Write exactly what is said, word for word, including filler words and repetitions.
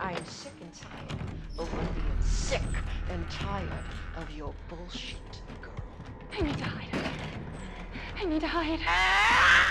I'm sick and tired of being sick and tired of your bullshit, girl. I need to hide. I need to hide. Ah!